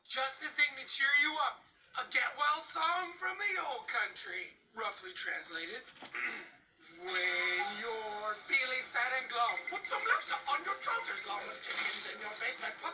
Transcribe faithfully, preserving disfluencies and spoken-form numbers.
Just the thing to cheer you up. A get-well song from the old country. Roughly translated. When you're feeling sad and glum, put some lefse on your trousers, long as chickens in your basement.